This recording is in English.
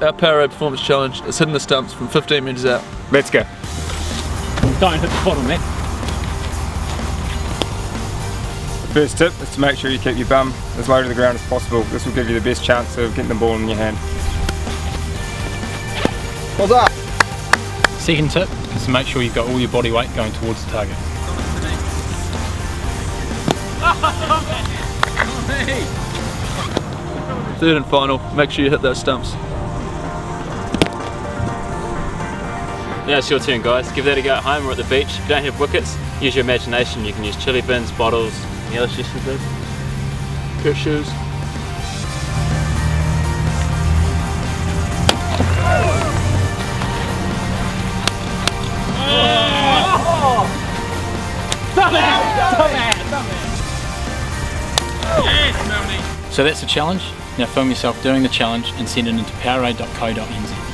our Powerade Performance Challenge is hitting the stumps from 15 metres out. Let's go. Don't hit the bottleneck. The first tip is to make sure you keep your bum as low to the ground as possible. This will give you the best chance of getting the ball in your hand. What's up? Second tip is to make sure you've got all your body weight going towards the target. Third and final, make sure you hit those stumps. Now it's your turn, guys. Give that a go at home or at the beach. If you don't have wickets, use your imagination. You can use chili bins, bottles, any other suggestions, Liz? Pair of shoes. So that's the challenge. Now film yourself doing the challenge and send it into powerade.co.nz.